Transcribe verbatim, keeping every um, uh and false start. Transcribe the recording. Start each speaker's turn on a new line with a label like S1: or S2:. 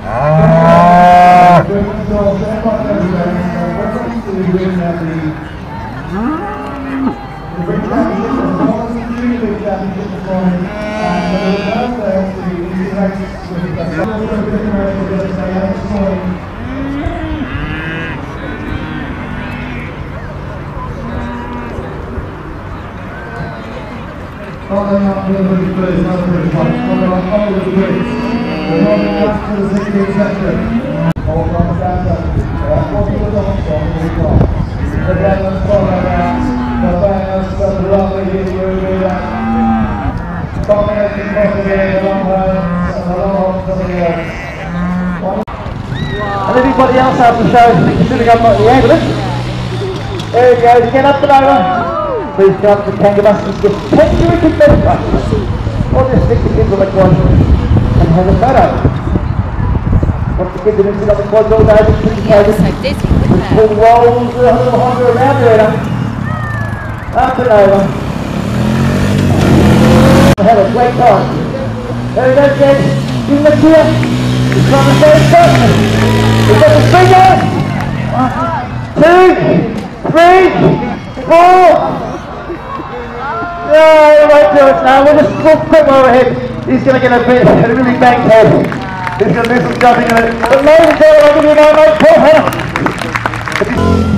S1: Following up with the first another British one, following up all of the Brits. We're rolling back to the sixteenth section. All from Santa, forty was on from the clock. The balance following that, the balance of the lovely video with that. Dominating possibly a long way, and a long to the end. And everybody else out the show, considering I'm not at the end of it. There we go, get up and over. Please come to Kangaroo and give Kangaroo to Berkshire. Or just stick the kids on the quad and have a photo. Once the kids are in on the quad all day, just put the
S2: Yeah, it was so dizzy, wasn't it?
S1: pull rolls a little Honda around there. Up and over. Have a great time. There we go, kids. Give them a cheer. It's on the same spot. We've got the finger. One, two, three, four. No, he won't do it now. We'll just we'll put him overhead. He's going to get a bit, a really banked head. He's going to do some jumping in it. But ladies and gentlemen, I'll give you an eight, four,